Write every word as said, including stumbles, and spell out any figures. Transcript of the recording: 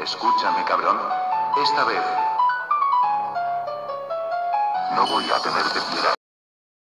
Escúchame, cabrón. Esta vez no voy a tenerte piedad.